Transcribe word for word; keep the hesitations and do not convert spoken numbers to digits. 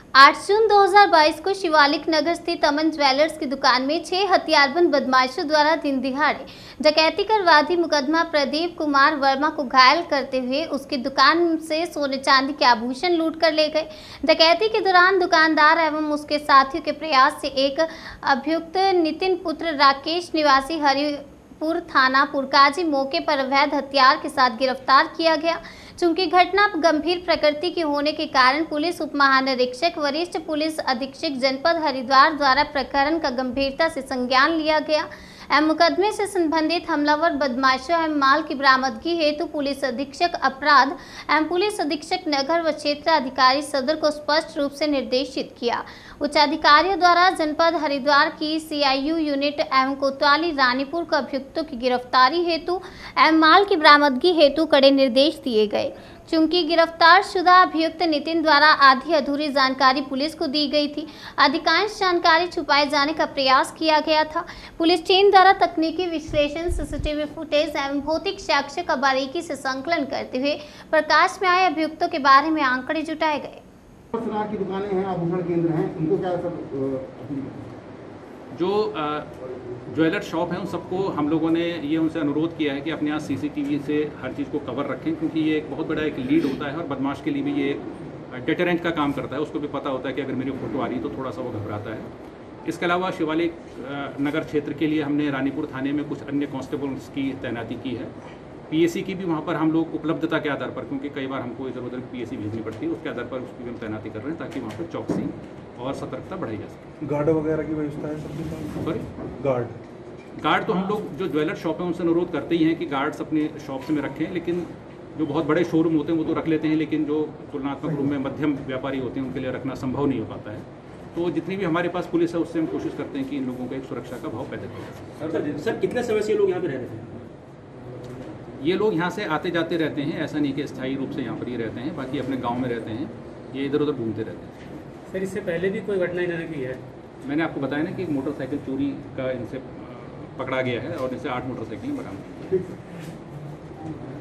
आठ जून दो हज़ार बाईस को शिवालिक नगर स्थित अमन ज्वेलर्स की दुकान में छह हथियारबंद बदमाशों द्वारा दिन दिहाड़े डकैती कर वादी मुकदमा प्रदीप कुमार वर्मा को घायल करते हुए उसकी दुकान से सोने चांदी के आभूषण लूट कर ले गए। डकैती के दौरान दुकानदार एवं उसके साथियों के प्रयास से एक अभियुक्त नितिन पुत्र राकेश निवासी हरिपुर थाना पुरकाजी मौके पर अवैध हथियार के साथ गिरफ्तार किया गया। चूंकि घटना गंभीर प्रकृति की होने के कारण पुलिस उप महानिरीक्षक वरिष्ठ पुलिस अधीक्षक जनपद हरिद्वार द्वारा प्रकरण का गंभीरता से संज्ञान लिया गया एवं मुकदमे से संबंधित हमलावर बदमाशों एवं माल की बरामदगी हेतु पुलिस अधीक्षक अपराध एवं पुलिस अधीक्षक नगर व क्षेत्र अधिकारी सदर को स्पष्ट रूप से निर्देशित किया। उच्च अधिकारियों द्वारा जनपद हरिद्वार की सीआईयू यूनिट एवं कोतवाली रानीपुर को अभियुक्तों की गिरफ्तारी हेतु एवं माल की बरामदगी हेतु कड़े निर्देश दिए गए। चूंकि गिरफ्तार शुदा अभियुक्त नितिन द्वारा आधी अधूरी जानकारी पुलिस को दी गई थी, अधिकांश जानकारी छुपाए जाने का प्रयास किया गया था। पुलिस टीम द्वारा तकनीकी विश्लेषण, सीसीटीवी फुटेज एवं भौतिक साक्ष्य का बारीकी से संकलन करते हुए प्रकाश में आए अभियुक्तों के बारे में आंकड़े जुटाए गए। की दुकानें हैं, आभूषण केंद्र हैं, उनको क्या जो ज्वेलर शॉप है उन सबको हम लोगों ने ये उनसे अनुरोध किया है कि अपने यहाँ सीसीटीवी से हर चीज़ को कवर रखें, क्योंकि ये एक बहुत बड़ा एक लीड होता है और बदमाश के लिए भी ये एक डेटरेंट का काम करता है। उसको भी पता होता है कि अगर मेरी फोटो आ रही है तो थोड़ा सा वो घबराता है। इसके अलावा शिवालिक नगर क्षेत्र के लिए हमने रानीपुर थाने में कुछ अन्य कांस्टेबल्स की तैनाती की है। पीएसी की भी वहाँ पर हम लोग उपलब्धता के आधार पर, क्योंकि कई बार हमको इधर उधर पीएसी भेजनी पड़ती है, उसके आधार पर उसकी भी हम तैनाती कर रहे हैं ताकि वहाँ पर चौकसी और सतर्कता बढ़ाई जा सके। गार्ड वगैरह की व्यवस्था है सबके? सॉरी, गार्ड गार्ड तो हम लोग जो ज्वेलर शॉप है उनसे अनुरोध करते ही हैं कि गार्ड्स अपने शॉप्स में रखें, लेकिन जो बहुत बड़े शोरूम होते हैं वो तो रख लेते हैं, लेकिन जो तुलनात्मक रूप में मध्यम व्यापारी होते हैं उनके लिए रखना संभव नहीं हो पाता है। तो जितनी भी हमारे पास पुलिस है उससे हम कोशिश करते हैं कि इन लोगों को एक सुरक्षा का भाव पैदा किया जाए। सर, सर कितने समय से लोग यहाँ पे रह रहे हैं? ये लोग यहाँ से आते जाते रहते हैं, ऐसा नहीं कि स्थायी रूप से यहाँ पर ही रहते हैं, बाकी अपने गाँव में रहते हैं, ये इधर उधर घूमते रहते हैं। सर, इससे पहले भी कोई घटना इन्होंने की है? मैंने आपको बताया ना कि मोटरसाइकिल चोरी का इनसे पकड़ा गया है और इनसे आठ मोटरसाइकिलें बरामद की।